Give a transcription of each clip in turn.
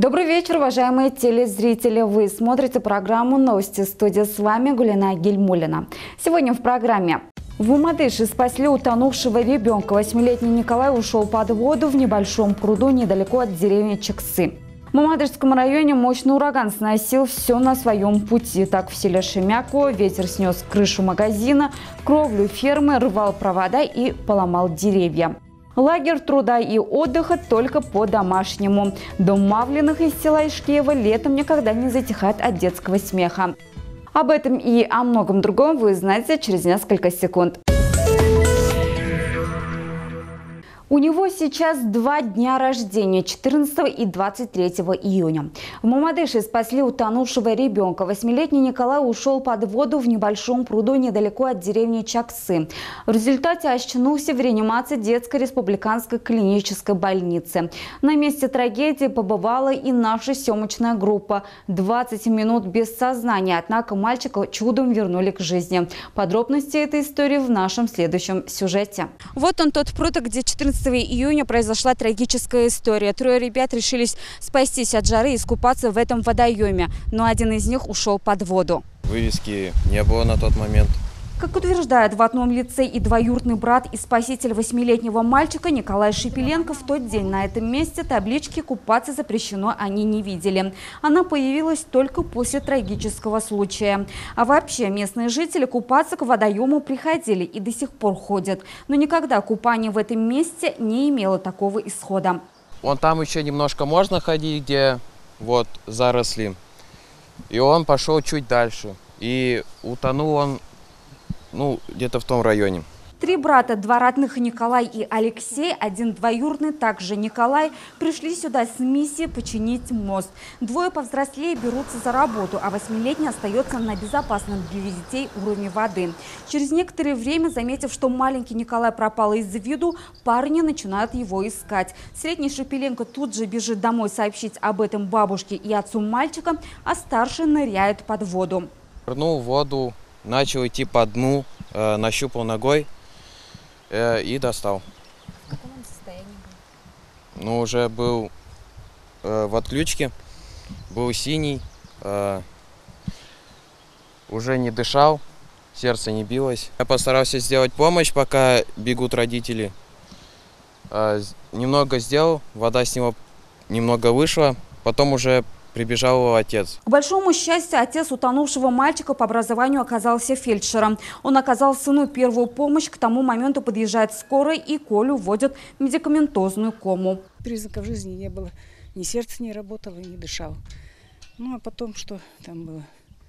Добрый вечер, уважаемые телезрители. Вы смотрите программу «Новости студии». С вами Гулина Гельмулина. Сегодня в программе. В Мамадыше спасли утонувшего ребенка. 8-летний Николай ушел под воду в небольшом пруду недалеко от деревни Чексы. В Мамадышском районе мощный ураган сносил все на своем пути. Так, в селе Шемяково ветер снес крышу магазина, кровлю фермы, рвал провода и поломал деревья. Лагерь труда и отдыха только по-домашнему. Дом Мавлиных из села Ишкиева летом никогда не затихает от детского смеха. Об этом и о многом другом вы узнаете через несколько секунд. У него сейчас 2 дня рождения – 14 и 23 июня. В Мамадыше спасли утонувшего ребенка. 8-летний Николай ушел под воду в небольшом пруду недалеко от деревни Чаксы. В результате очнулся в реанимации детской республиканской клинической больницы. На месте трагедии побывала и наша съемочная группа. 20 минут без сознания, однако мальчика чудом вернули к жизни. Подробности этой истории в нашем следующем сюжете. Вот он, тот пруд, где 14 июня произошла трагическая история. 3 ребят решились спастись от жары и искупаться в этом водоеме, но один из них ушел под воду. Вывески не было на тот момент. Как утверждает в одном лице и двоюродный брат и спаситель 8-летнего мальчика Николай Шепеленко, в тот день на этом месте таблички «Купаться запрещено» они не видели. Она появилась только после трагического случая. А вообще местные жители купаться к водоему приходили и до сих пор ходят. Но никогда купание в этом месте не имело такого исхода. Вон там еще немножко можно ходить, где вот заросли. И он пошел чуть дальше. И утонул он где-то в том районе. 3 брата, 2 родных Николай и Алексей, 1 двоюродный, также Николай, пришли сюда с миссией починить мост. 2 повзрослее берутся за работу, а 8-летний остается на безопасном для детей уровне воды. Через некоторое время, заметив, что маленький Николай пропал из виду, парни начинают его искать. Средний Шепеленко тут же бежит домой сообщить об этом бабушке и отцу мальчика, а старший ныряет под воду. Нырнул в воду, начал идти по дну, нащупал ногой и достал. В каком он состоянии был? Уже был в отключке, был синий, уже не дышал, сердце не билось. Я постарался сделать помощь, пока бегут родители. Немного сделал, вода с него немного вышла, потом уже прибежал его отец. К большому счастью, отец утонувшего мальчика по образованию оказался фельдшером. Он оказал сыну первую помощь. К тому моменту подъезжает скорая, и Колю вводят в медикаментозную кому. Признаков жизни не было. Ни сердце не работало, не дышал. А потом что там было?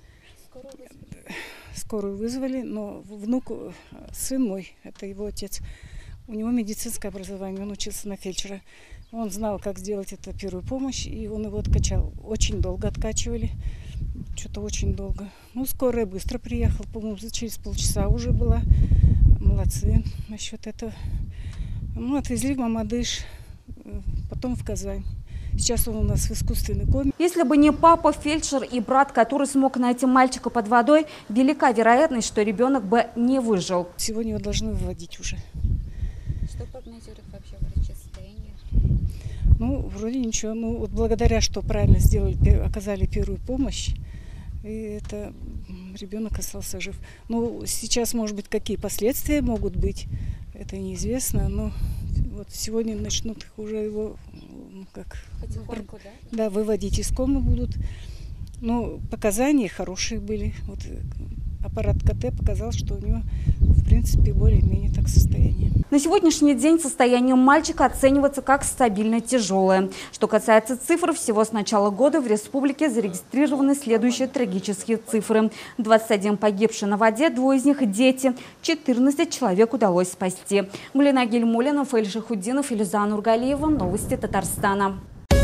Скорую вызвали, но внук, сын мой, это его отец, у него медицинское образование, он учился на фельдшера. Он знал, как сделать эту первую помощь, и он его откачал. Очень долго откачивали, что-то очень долго. Скорая быстро приехала, по-моему, через полчаса уже была. Молодцы насчет этого. Отвезли в Мамадыш, потом в Казань. Сейчас он у нас в искусственной коме. Если бы не папа, фельдшер и брат, который смог найти мальчика под водой, велика вероятность, что ребенок бы не выжил. Сегодня его должны выводить уже. Что прогнозирует вообще врачи состояние? Вроде ничего. Вот благодаря, что правильно сделали, оказали первую помощь, и это ребенок остался жив. Сейчас, может быть, какие последствия могут быть, это неизвестно, но вот сегодня начнут их уже его потихоньку, да, выводить из комы будут. Показания хорошие были. Вот аппарат КТ показал, что у него, в принципе, более-менее так состояние. На сегодняшний день состояние мальчика оценивается как стабильно тяжелое. Что касается цифр, всего с начала года в республике зарегистрированы следующие трагические цифры. 21 погибший на воде, 2 из них дети, 14 человек удалось спасти. Гулина Гельмулина, Фаиль Шахуддинов, Илюза Нургалиева. Новости Татарстана.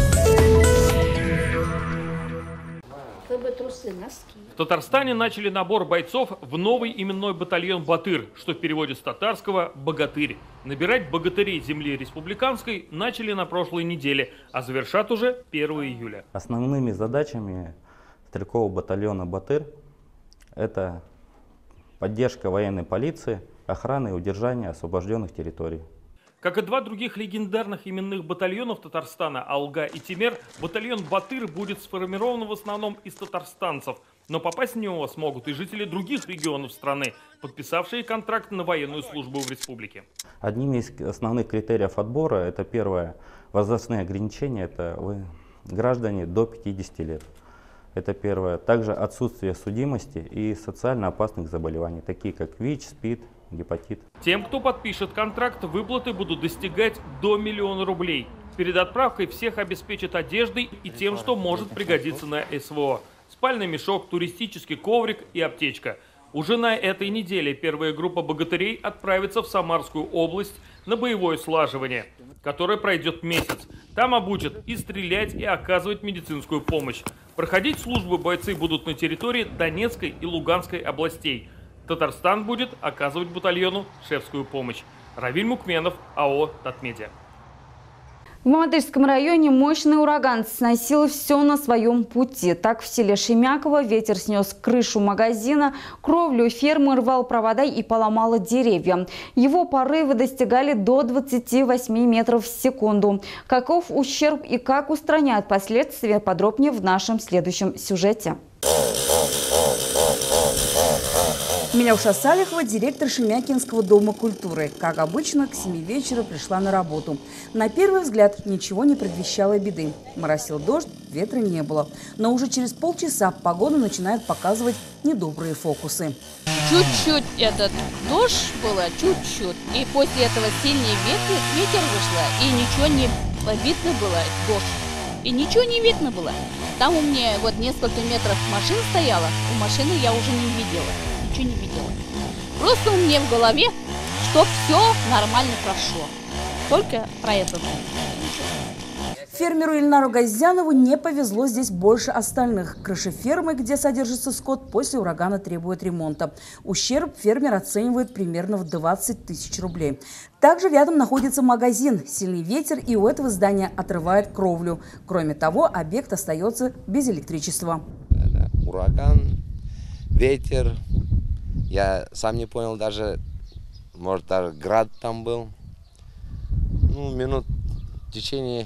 В Татарстане начали набор бойцов в новый именной батальон «Батыр», что в переводе с татарского «богатырь». Набирать богатырей земли республиканской начали на прошлой неделе, а завершат уже 1 июля. Основными задачами стрелкового батальона «Батыр» это поддержка военной полиции, охрана и удержание освобожденных территорий. Как и два других легендарных именных батальонов Татарстана Алга и Темер, батальон Батыр будет сформирован в основном из татарстанцев. Но попасть в него смогут и жители других регионов страны, подписавшие контракт на военную службу в республике. Одним из основных критериев отбора, это первое, возрастные ограничения, это вы граждане до 50 лет. Это первое. Также отсутствие судимости и социально опасных заболеваний, такие как ВИЧ, СПИД, гепатит. Тем, кто подпишет контракт, выплаты будут достигать до 1 000 000 рублей. Перед отправкой всех обеспечат одеждой и тем, что может пригодиться на СВО. Спальный мешок, туристический коврик и аптечка. Уже на этой неделе первая группа богатырей отправится в Самарскую область на боевое слаживание, которое пройдет месяц. Там обучат и стрелять, и оказывать медицинскую помощь. Проходить службу бойцы будут на территории Донецкой и Луганской областей. Татарстан будет оказывать батальону шефскую помощь. Равиль Мукменов, АО «Татмедиа». В Мамадышском районе мощный ураган сносил все на своем пути. Так в селе Шемяково ветер снес крышу магазина, кровлю фермы, рвал провода и поломало деревья. Его порывы достигали до 28 метров в секунду. Каков ущерб и как устраняют последствия, подробнее в нашем следующем сюжете. Миляуша Салихова, директор Шемякинского дома культуры. Как обычно, к 7 вечера пришла на работу. На первый взгляд ничего не предвещало беды. Моросил дождь, ветра не было. Но уже через полчаса погода начинает показывать недобрые фокусы. Чуть-чуть этот дождь было, чуть-чуть. И после этого сильный ветер вышло, и ничего не видно было, дождь. И ничего не видно было. Там у меня вот несколько метров машин стояла, у машины я уже не видела. Ничего не видела. Просто у меня в голове, что все нормально прошло. Только про это. Фермеру Ильнару Газянову не повезло здесь больше остальных. Крыша фермы, где содержится скот, после урагана требует ремонта. Ущерб фермер оценивает примерно в 20 000 рублей. Также рядом находится магазин. Сильный ветер и у этого здания отрывает кровлю. Кроме того, объект остается без электричества. Ураган, ветер. Я сам не понял даже, может даже град там был. Ну, в течение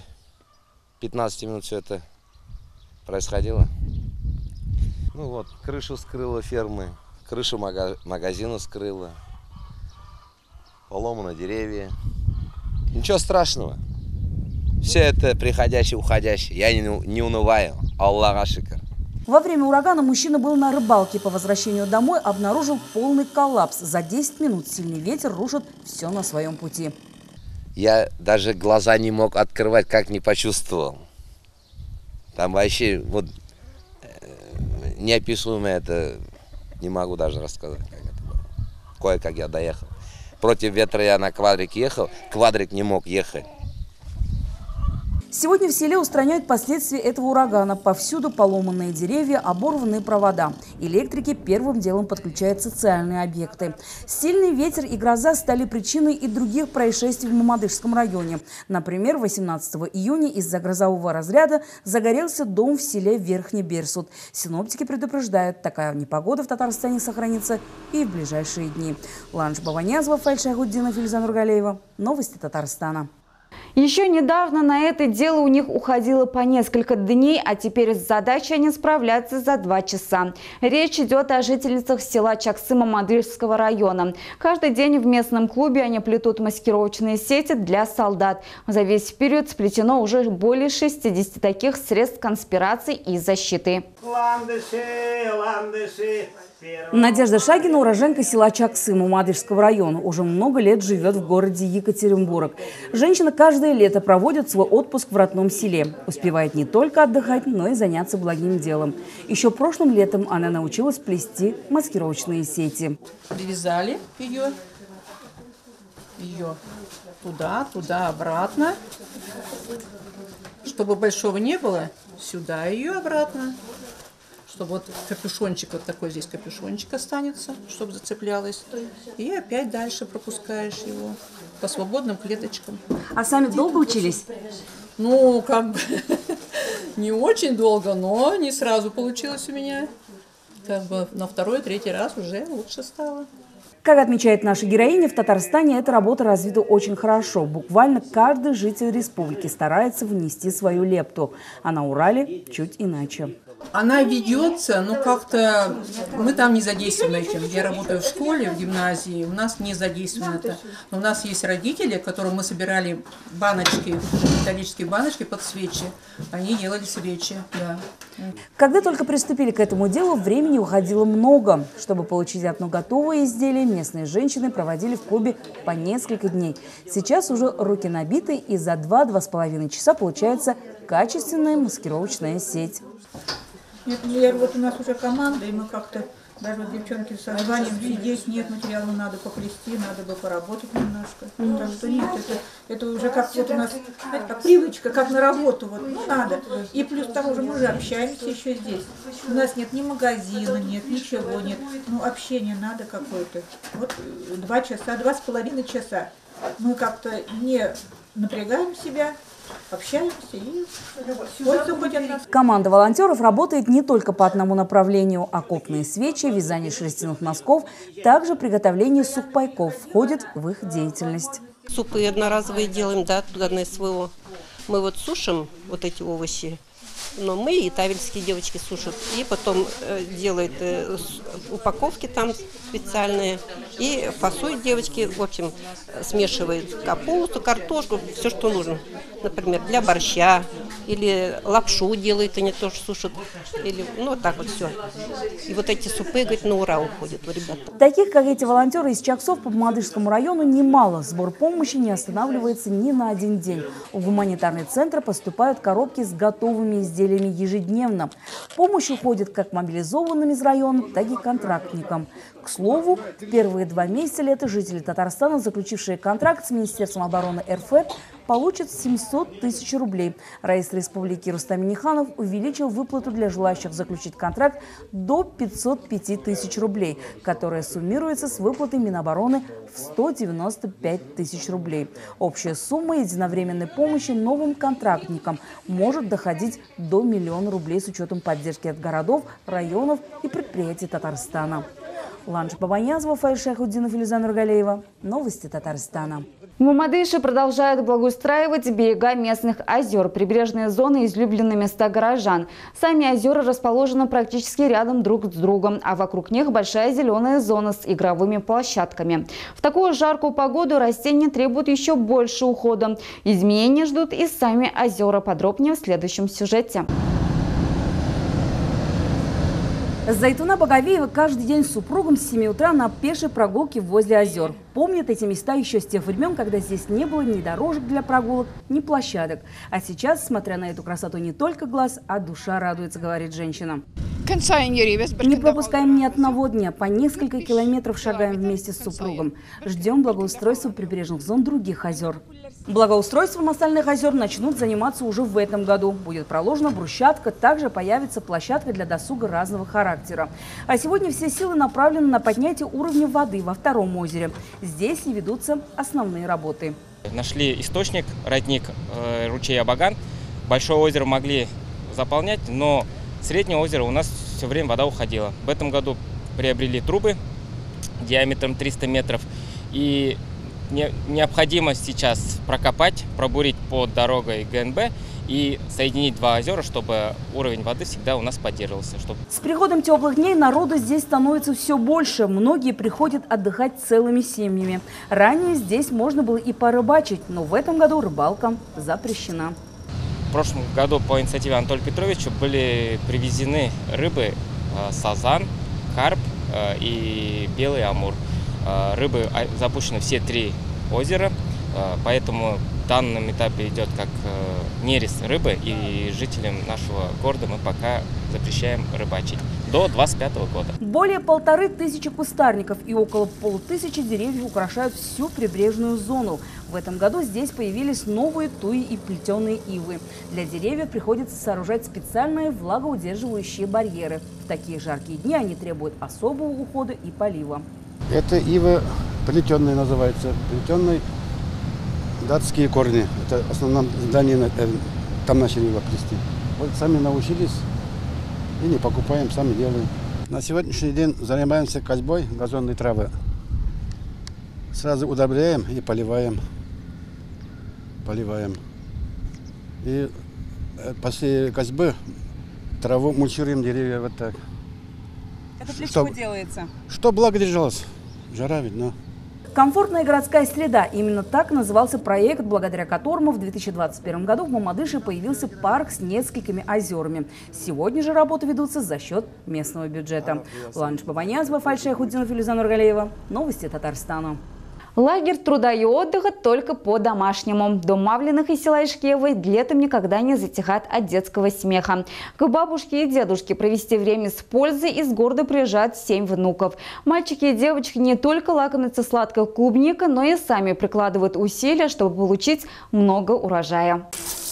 15 минут все это происходило. Ну вот, крышу скрыло фермы, крышу магазина скрыло, поломано деревья. Ничего страшного. Все это приходящее, уходящее. Я не унываю. Аллах шикар. Во время урагана мужчина был на рыбалке. По возвращению домой обнаружил полный коллапс. За 10 минут сильный ветер рушит все на своем пути. Я даже глаза не мог открывать, как не почувствовал. Там вообще вот неописуемое, это не могу даже рассказать, как это было. Кое-как я доехал. Против ветра я на квадрик ехал, квадрик не мог ехать. Сегодня в селе устраняют последствия этого урагана. Повсюду поломанные деревья, оборванные провода. Электрики первым делом подключают социальные объекты. Сильный ветер и гроза стали причиной и других происшествий в Мамадышском районе. Например, 18 июня из-за грозового разряда загорелся дом в селе Верхний Берсут. Синоптики предупреждают, такая непогода в Татарстане сохранится и в ближайшие дни. Ланж Баванязова, Фальшайгуддинов, Ильза Нургалеева. Новости Татарстана. Еще недавно на это дело у них уходило по несколько дней, а теперь с задачей они справляются за 2 часа. Речь идет о жительницах села Чаксы Мамадышского района. Каждый день в местном клубе они плетут маскировочные сети для солдат. За весь период сплетено уже более 60 таких средств конспирации и защиты. Надежда Шагина – уроженка села Чаксы Мамадышского района. Уже много лет живет в городе Екатеринбург. Женщина каждое лето проводит свой отпуск в родном селе. Успевает не только отдыхать, но и заняться благим делом. Еще прошлым летом она научилась плести маскировочные сети. Привязали ее туда, обратно. Чтобы большого не было, сюда ее обратно. Чтобы вот капюшончик, вот такой здесь капюшончик останется, чтобы зацеплялось. И опять дальше пропускаешь его по свободным клеточкам. А сами долго учились? Ну, как бы не очень долго, но не сразу получилось у меня. Как бы на 2-3 раз уже лучше стало. Как отмечает наша героиня, в Татарстане эта работа развита очень хорошо. Буквально каждый житель республики старается внести свою лепту. А на Урале чуть иначе. Она ведется, но как-то мы там не задействованы этим. Я работаю в школе, в гимназии, у нас не задействовано это. Но у нас есть родители, которым мы собирали баночки, металлические баночки под свечи. Они делали свечи, да. Когда только приступили к этому делу, времени уходило много. Чтобы получить одно готовое изделие, местные женщины проводили в клубе по несколько дней. Сейчас уже руки набиты, и за 2–2,5 часа получается качественная маскировочная сеть. Например, вот у нас уже команда, и мы как-то, даже вот девчонки созваниваем, сидеть, нет материала, надо поплести, надо бы поработать немножко. Так что нет, это уже как вот у нас, знаете, как привычка, как на работу, вот, ну надо. И плюс к тому же мы же общаемся еще здесь. У нас нет ни магазина, нет, ничего нет. Ну, общение надо какое-то. Вот 2 часа, 2,5 часа. Мы как-то не напрягаем себя, общаемся и пользу хоть от нас. Команда волонтеров работает не только по одному направлению. Окопные свечи, вязание шерстяных носков, также приготовление сухпайков входит в их деятельность. Супы одноразовые делаем, да, туда на СВО. Мы вот сушим вот эти овощи, но мы и тавельские девочки сушат. И потом делают упаковки там специальные. И фасуют девочки, в общем, смешивают капусту, картошку, все, что нужно. Например, для борща или лапшу делают, они тоже сушат. Или, ну, вот так вот все. И вот эти супы, говорит, на ура уходят у ребят. Таких, как эти волонтеры из Чаксов по Мамадышскому району, немало. Сбор помощи не останавливается ни на один день. В гуманитарный центр поступают коробки с готовыми изделиями ежедневно. Помощь уходит как мобилизованным из района, так и контрактникам. К слову, в первые 2 месяца лета жители Татарстана, заключившие контракт с Министерством обороны РФ, получат 700 тысяч рублей. Раис Республики Рустам Минниханов увеличил выплату для желающих заключить контракт до 505 тысяч рублей, которая суммируется с выплатой Минобороны в 195 тысяч рублей. Общая сумма единовременной помощи новым контрактникам может доходить до 1 миллиона рублей с учетом поддержки от городов, районов и предприятий Татарстана. Ланжа Бабанязова, Фаиль Шайхутдинов, Илизан Нургалеева. Новости Татарстана. В Мамадыше продолжают благоустраивать берега местных озер. Прибрежные зоны – излюбленные места горожан. Сами озера расположены практически рядом друг с другом, а вокруг них большая зеленая зона с игровыми площадками. В такую жаркую погоду растения требуют еще больше ухода. Изменения ждут и сами озера. Подробнее в следующем сюжете. Зайтуна Багавеева каждый день с супругом с 7 утра на пешей прогулке возле озер. Помнят эти места еще с тех времен, когда здесь не было ни дорожек для прогулок, ни площадок. А сейчас, смотря на эту красоту, не только глаз, а душа радуется, говорит женщина. Не пропускаем ни одного дня, по несколько километров шагаем вместе с супругом. Ждем благоустройства прибрежных зон других озер. Благоустройством остальных озер начнут заниматься уже в этом году. Будет проложена брусчатка, также появится площадка для досуга разного характера. А сегодня все силы направлены на поднятие уровня воды во втором озере. Здесь и ведутся основные работы. Нашли источник, родник, ручей Абаган. Большое озеро могли заполнять, но среднее озеро у нас все время вода уходила. В этом году приобрели трубы диаметром 300 метров. И необходимо сейчас прокопать, пробурить под дорогой ГНБ и соединить 2 озера, чтобы уровень воды всегда у нас поддерживался. С приходом теплых дней народу здесь становится все больше. Многие приходят отдыхать целыми семьями. Ранее здесь можно было и порыбачить, но в этом году рыбалка запрещена. В прошлом году по инициативе Анатолия Петровича были привезены рыбы сазан, карп и белый амур. Рыбы запущены все 3 озера, поэтому в данном этапе идет как нерест рыбы, и жителям нашего города мы пока запрещаем рыбачить до 2025 года. Более 1500 кустарников и около 500 деревьев украшают всю прибрежную зону. В этом году здесь появились новые туи и плетеные ивы. Для деревьев приходится сооружать специальные влагоудерживающие барьеры. В такие жаркие дни они требуют особого ухода и полива. Это ива плетеные называется, плетеные датские корни. Это в основном здание, там начали его плести. Вот сами научились и не покупаем, сами делаем. На сегодняшний день занимаемся косьбой газонной травы. Сразу удобряем и поливаем. Поливаем. И после косьбы траву мульчируем, деревья вот так. Это для чего делается? Что благо держалось. Жара видно. Комфортная городская среда. Именно так назывался проект, благодаря которому в 2021 году в Мамадыше появился парк с несколькими озерами. Сегодня же работы ведутся за счет местного бюджета. Ланш Бабанязова, Фальшия Худинов, Илюза Нургалиева. Новости Татарстана. Лагерь труда и отдыха только по-домашнему. Дом Мавлиных и села Ишкиевой летом никогда не затихает от детского смеха. К бабушке и дедушке провести время с пользой из города приезжают 7 внуков. Мальчики и девочки не только лакомятся сладкой клубникой, но и сами прикладывают усилия, чтобы получить много урожая.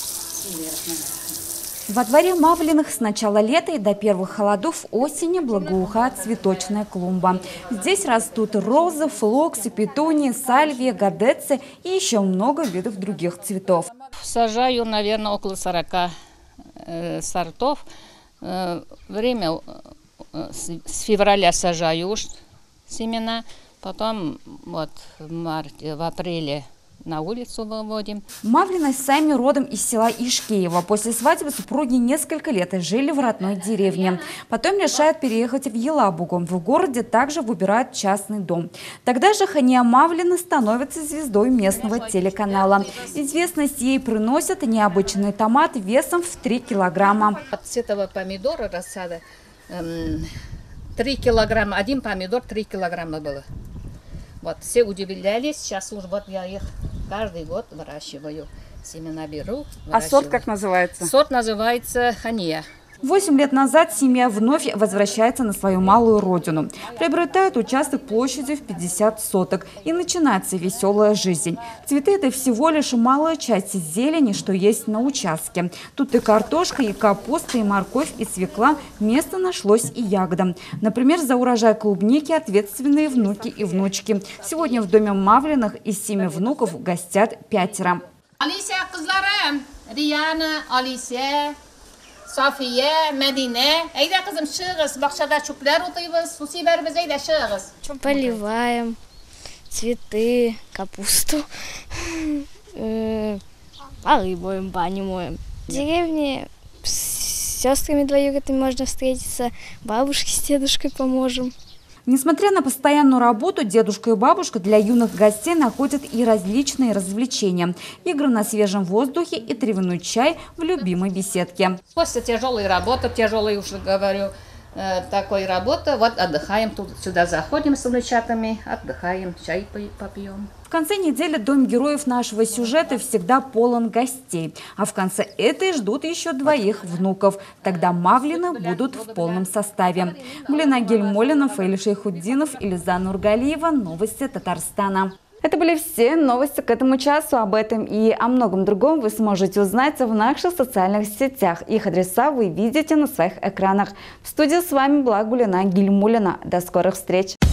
Во дворе Мавлиных с начала лета и до первых холодов осени благоухает цветочная клумба. Здесь растут розы, флоксы, петунии, сальвия, гадецы и еще много видов других цветов. Сажаю, наверное, около 40 сортов. Время с февраля сажаю уж семена, потом вот в апреле на улицу выводим. Мавлины сами родом из села Ишкиево. После свадьбы супруги несколько лет жили в родной деревне. Потом решают переехать в Елабугу. В городе также выбирают частный дом. Тогда же Хания Мавлина становится звездой местного телеканала. Известность ей приносят необычный томат весом в 3 килограмма. С этого помидора рассада 3 килограмма. Один помидор 3 килограмма было. Вот, все удивлялись, сейчас уже вот я их каждый год выращиваю. Семена беру, выращиваю. А сорт как называется? Сорт называется Хания. 8 лет назад семья вновь возвращается на свою малую родину. Приобретают участок площадью в 50 соток. И начинается веселая жизнь. Цветы – это всего лишь малая часть зелени, что есть на участке. Тут и картошка, и капуста, и морковь, и свекла. Место нашлось и ягодам. Например, за урожай клубники ответственные внуки и внучки. Сегодня в доме Мавлиных из 7 внуков гостят 5. Алисия кызларым, Рияна, Алисия, София, Медине. Eyda kızım шығыз, бақшада çöpler otuyuz, su siberimiz eyda шығыз. Поливаем цветы, капусту, полы моем, баню моем. В деревне с сестрами двоюродными можно встретиться, бабушке с дедушкой поможем. Несмотря на постоянную работу, дедушка и бабушка для юных гостей находят и различные развлечения. Игры на свежем воздухе и травяной чай в любимой беседке. После тяжелой работы, уже говорю, такой работы, вот отдыхаем, тут сюда заходим с внучатами, отдыхаем, чай попьем. В конце недели Дом героев нашего сюжета всегда полон гостей. А в конце этой ждут еще 2 внуков. Тогда Мавлины будут в полном составе. Гулина Гельмолина, Фаиль Шейхуддинов, Илюза Нургалиева. Новости Татарстана. Это были все новости к этому часу. Об этом и о многом другом вы сможете узнать в наших социальных сетях. Их адреса вы видите на своих экранах. В студии с вами была Гулина Гельмолина. До скорых встреч!